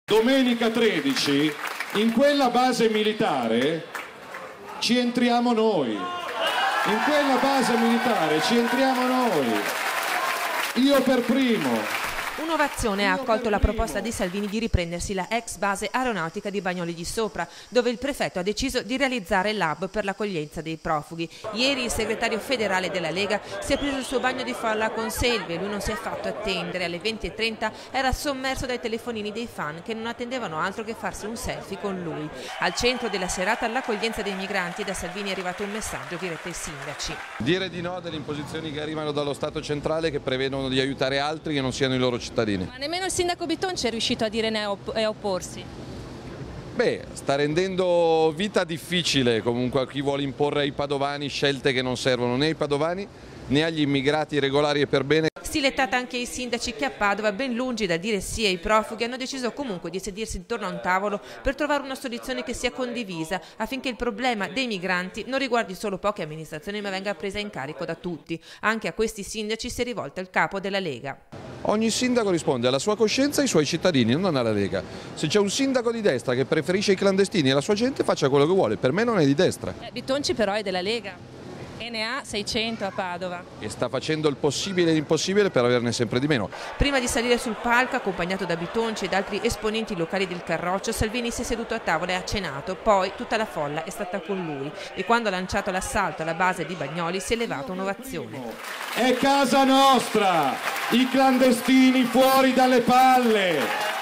Domenica 13 in quella base militare ci entriamo noi. In quella base militare ci entriamo noi. Io per primo. Un'ovazione ha accolto la proposta di Salvini di riprendersi la ex base aeronautica di Bagnoli di Sopra, dove il prefetto ha deciso di realizzare l'hub per l'accoglienza dei profughi. Ieri il segretario federale della Lega si è preso il suo bagno di folla con Selve. Lui non si è fatto attendere. Alle 20:30 era sommerso dai telefonini dei fan che non attendevano altro che farsi un selfie con lui. Al centro della serata l'accoglienza dei migranti, da Salvini è arrivato un messaggio diretto ai sindaci. Dire di no delle imposizioni che arrivano dallo Stato centrale che prevedono di aiutare altri che non siano i loro cittadini. Ma nemmeno il sindaco Bitonci è riuscito a dire né e opporsi. Beh, sta rendendo vita difficile comunque a chi vuole imporre ai padovani scelte che non servono né ai padovani né agli immigrati regolari e per bene. Stilettata anche ai sindaci che a Padova, ben lungi da dire sì ai profughi, hanno deciso comunque di sedersi intorno a un tavolo per trovare una soluzione che sia condivisa affinché il problema dei migranti non riguardi solo poche amministrazioni ma venga presa in carico da tutti. Anche a questi sindaci si è rivolto il capo della Lega. Ogni sindaco risponde alla sua coscienza e ai suoi cittadini, non alla Lega. Se c'è un sindaco di destra che preferisce i clandestini e la sua gente, faccia quello che vuole, per me non è di destra. Bitonci però è della Lega e ne ha 600 a Padova. E sta facendo il possibile e l'impossibile per averne sempre di meno. Prima di salire sul palco, accompagnato da Bitonci ed altri esponenti locali del Carroccio, Salvini si è seduto a tavola e ha cenato, poi tutta la folla è stata con lui e quando ha lanciato l'assalto alla base di Bagnoli si è levata un'ovazione. È casa nostra, i clandestini fuori dalle palle!